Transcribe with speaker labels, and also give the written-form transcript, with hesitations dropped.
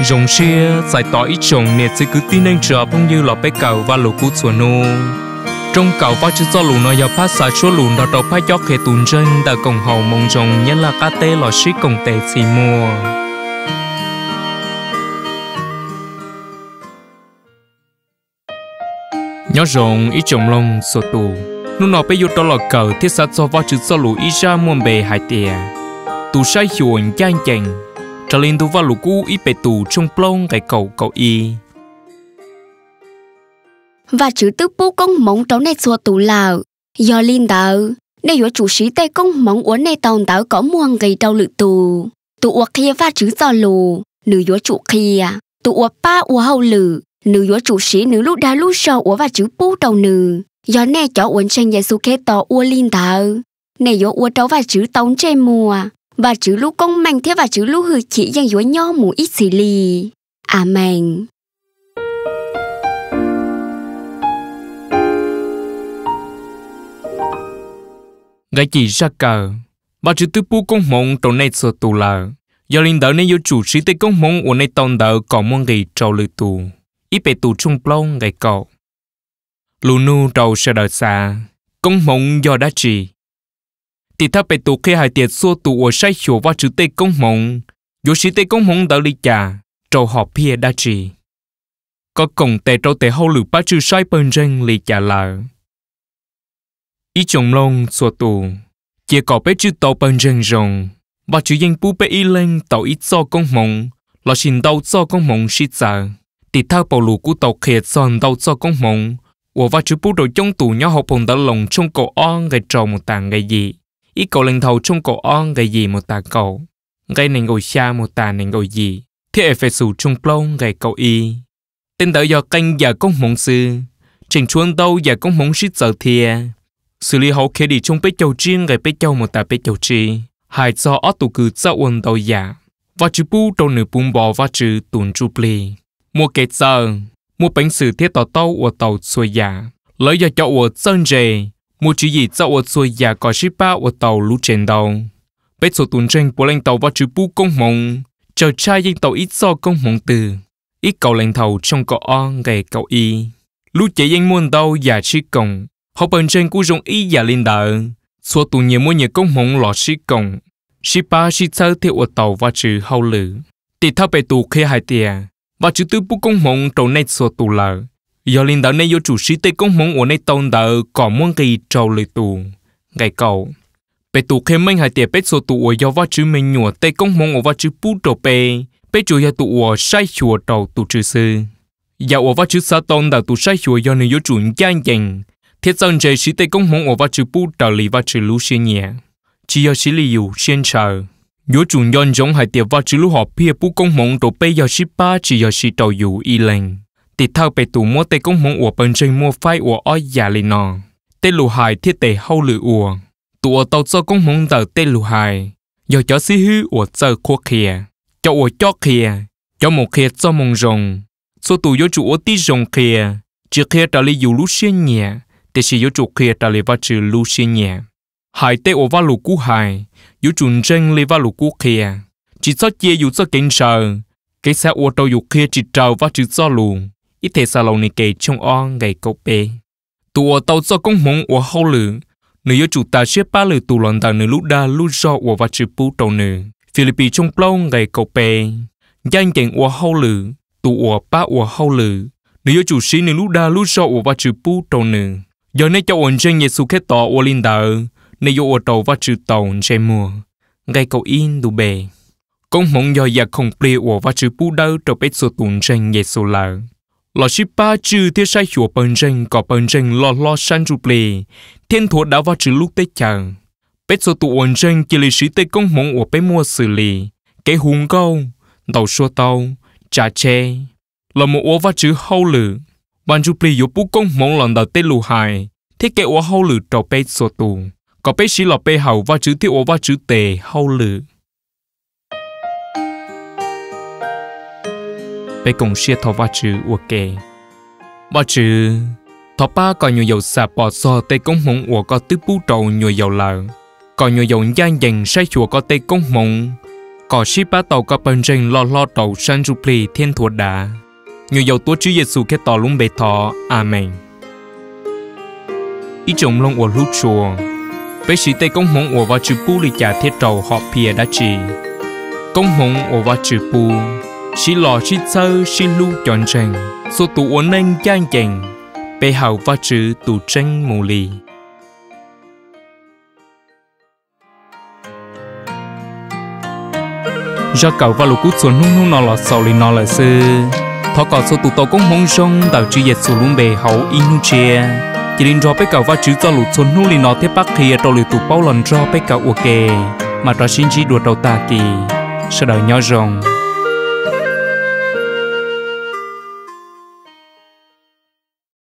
Speaker 1: rồng xia giải tỏ ít chồng nè sẽ cứ tin anh chờ phong như là bé cầu và lũ cú chuột nô trong cầu và chữ do lũ nó giờ phát xả số lũ đó đâu phải cho khe tùn chân đã cùng hậu mong rồng nhất là cá tê lò xí cùng tê xì mua nhớ rồng ít chồng lông sổ tù lúc nào bây giờ đó là cầu thiết sát cho và chữ do lũ ít ra muôn bề hải tiề tù sai chuồn nhanh chành trở lên tù và lũ cú ít bề tù trong plong cái cầu cầu y
Speaker 2: và chữ tức bố công mong trâu này xua tù lào do linh đạo nếu có chủ sĩ tây công mong uốn này tàu tàu có muôn gây trâu lự tù tù uất kia và chữ do lù nữ có chủ kia tù uất ba uất hậu lự nữ có chủ sĩ nữ lúc đa lúc sau uất và chữ bố trâu nữ do này cho uốn tranh giê xu kê tỏ uất linh đạo này có uất trâu và chữ tàu trên mùa và chữ lúc công mạnh thế và chữ lúc hư chỉ dành dối nho mù ít xì lì amen.
Speaker 1: Cái chỉ ra cờ bà chữ tư bố công mong trâu này sửa tù là do linh đạo này có chủ sĩ tây công mong uốn này tàu đạo có muôn gây trâu lự tù ít bề tù trung plong ngày cậu lù nu trâu sẽ đợi xa công mong do đã chỉ thìถ้าไปตัวแค่หายเตียซัวตัวใช้หัวว่าจือเตกงมงอยู่สิเตกงมงเดลิจ่าโจหอบเพียได้จีก็กงแต่โจแต่เฮาหรือป้าจือใช้เปิ้นเร่งลิจ่าลาอีจงลงซัวตัวเจียก่อไปจือโตเปิ้นเร่งจงว่าจือยังปูไปอีเล่งโตอีซอกงมงเราชินโตซอกงมงชิจ่าติถ้าเปาลูกูโตเขียดซอนโตซอกงมงว่าจือปูโดยจงตู่ย่อหอบพงตะลงชงโกอ้องไงโจมุต่างไงยีít cậu lên thầu trong cổ on cái gì một tà cậu cái này ngồi xa một tà này ngồi gì thế phải sủ trong plong cái cậu y tên đỡ do canh giờ công mộng sư trình chuôn đâu giờ công mộng shít giờ thìa xử lý hậu khi đi trong bếp châu chiên cái bếp châu một tà bếp châu chi hai do ót tụ cử dạo ôn đầu giả và chữ bu đầu nửa bùn bò và chữ tuần chu pli mua kẹt giờ mua bánh sử thiết tàu tàu ở tàu xuôi giả lấy giờ cho ở sơn rề mua chỉ gì cho ở xuôi nhà có ship ba ở tàu lũ trên đầu, bây giờ tuần tranh của lãnh tàu và chữ bu công mộng, chờ trai dân tàu ít do công mộng từ, ít cầu lãnh tàu trong cọ on ngày cầu y, lũ chạy dân muôn đâu giả chi cổng, họ bên trên cú dùng y giả linh đạo, số tuần nhiều mua nhiều công mộng lọt chi cổng, ship ba ship sao theo ở tàu và chữ hậu lử, thì thao bề tù khi hai tia, và chữ tư bu công mộng trâu này số tù lợ. Do linh đạo này do chủ sĩ tây công mong ở này tông đạo có muốn gây trâu lưỡi tù ngày cầu bề tù khi mình hay tiệp bết số tù ở do vắt chữ mình nhủa tây công mong ở vắt chữ bút trâu bề bết chủ do tù ở sai chùa trâu tù chữ sư do ở vắt chữ sa tông đạo tù sai chùa do người do chủ gian dành thiết dân trời sĩ tây công mong ở vắt chữ bút trâu lì vắt chữ lũ xuyên nhẹ chỉ do sĩ lì dụ xuyên chờ do chủ nhân giống hay tiệp vắt chữ lũ họ pia bút công mong trâu bề do sĩ ba chỉ do sĩ trâu dụ y lệnh thì thao bề tù mua tây công mong của bên trên mua phai của oi giả lì nọ tây lù hài thiết tây hậu lử ủa tụ ở tàu cho công mong giờ tây lù hài giờ cho xí hư của giờ khoa khìa cho ở cho khìa cho một khìa cho mong rồng số tụ vô chủ ở tí rồng khìa chỉ khìa trả lý dù lú xuyên nhẹ thì chỉ vô chủ khìa trả lý va trừ lú xuyên nhẹ hài tây ở va lù cú hài vô chủ tranh lý va lù cú khìa chỉ cho chia dù cho kinh sợ cái xe ô tô dù khìa chỉ trâu va trừ cho lù ít thể xa lâu này kể trong on ngày cậu bê tụ ở tàu do công mong ở hậu lử nữ chủ ta xếp ba lử tụ lần tàu nữ lúc đa lúc do ở và chữ bút tàu nữ Philippines trong lâu ngày cậu bê danh tiếng ở hậu lử tụ ở ba ở hậu lử nữ chủ sĩ nữ lúc đa lúc do ở và chữ bút tàu nữ giờ này cho ổn trên Giêsu kết tỏ ở linh đạo nữ ở tàu và chữ tàu trên mùa ngày cậu in đủ bề công mong do giặc không bê ở và chữ bút đau cho bết số tuần trên Giêsu là lò ship ba chữ thiết sai chùa bần tranh có bần tranh lo san chụp lì thiên thuộc đã vào chữ lúc tết chẳng bết số tụ ổn tranh chỉ lì sĩ tây công mong ở bên mua xử lý cái hùng câu đầu xua tàu trà che là một ô vào chữ hậu lử ban chụp lì yếu bút công mong lần đầu tết lù hài thiết kế ô hậu lử trò bết số tụ có bết sĩ lò bê hậu vào chữ thiết ô vào chữ tề hậu lử bé cùng xia thọ va chữ ok va chữ thọ ba còn nhiều dầu sạp bỏ so tây công mộng của có tứ bú trầu nhiều dầu lợ còn nhiều dầu gian dành sai chùa có tây công mộng có ship ba tàu có bên trên lo tàu san du pli thiên thuộc đá nhiều dầu túa Chúa Giêsu cái tỏ lúng bề thọ amen ý chồng long của lúc chùa với sĩ tây công hồng của và chữ pu li trả thiết trầu họ pìa đã chỉ công hồng của và chữ pu sĩ lò sĩ sơ sĩ lu chọn tranh số tụ uốn anh chan chành bề hậu và chữ tụ tranh mù lì do cậu và lũ cút xuống nung nọ lọt sầu lì nọ là sư thọ cọ số tụ tàu công hồng sông tàu chữ Giêsu xuống lúng bề hậu inu chia chỉ định cho bé cậu và chữ cho lũ xuống nung lì nọ thế bắc kia trâu lì tụ bao lần cho bé cậu ok mà cho xin chỉ đuổi đầu ta kỳ sau đời nhỏ rồng